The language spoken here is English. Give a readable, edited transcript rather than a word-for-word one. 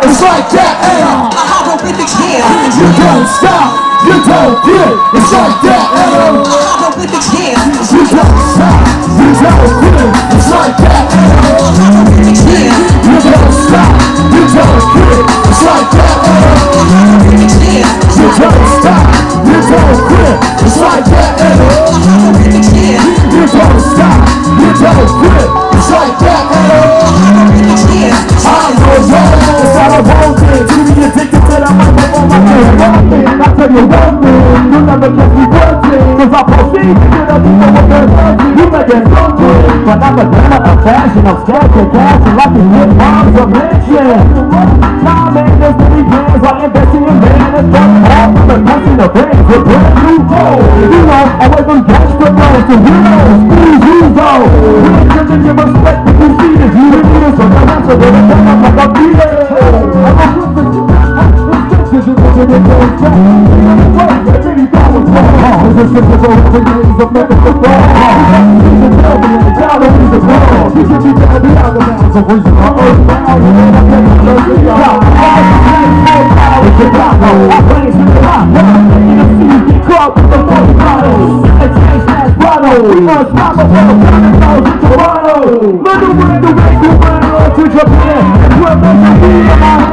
It's like that. A hieroglyphic here. You don't stop. You don't quit. It's like that. A hieroglyphic here. You don't stop. You don't quit. It's like that. A hieroglyphic here. You don't stop. You don't quit. It's like that. A hieroglyphic here. You don't stop. You don't quit. It's like that. A hieroglyphic here. You don't stop. You don't quit. It's like that. A hieroglyphic here. I'm the one. It's all I want. To be addicted to the microphone. I tell you one thing, you'll never catch me working. Cause I proceed to the people with their mercy. You may get something, but I'm a demo of fashion. I'm scared to cash and like the hip moms of mention. Now man, there's many plans while investing in man. It's just all from the passing of bands with brand new goals. You know, away from gangster bros to heroes. Please use those. We're gonna give respect if you see this. You the leaders of the rest of it. I'm like a beater. I'm a this is what it is, it's just every dollar fall. This is typical every days of medical fall. You can tell me in the town of the world. You should be down the other mountains of reason. I'm earthbound, and then I'm taking the first job. I'm Chicago, I'm playing to the hot. In the city, get caught with the most bottles. And change that bottle. Unstoppable, coming out to Toronto. Little way to make you run on to Japan. And we're going to be in my